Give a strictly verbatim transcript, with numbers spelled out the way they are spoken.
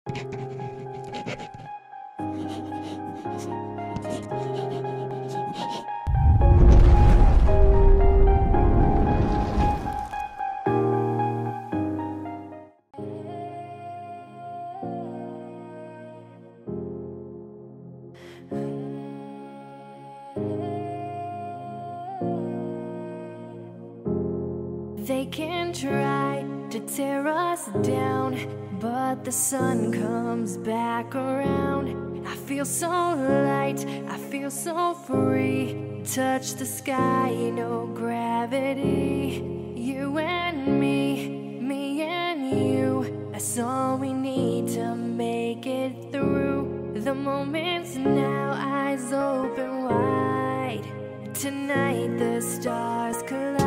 They can try to tear us down, but the sun comes back around. I feel so light, I feel so free. Touch the sky, no gravity. You and me, me and you, that's all we need to make it through. The moment's now, eyes open wide. Tonight the stars collide.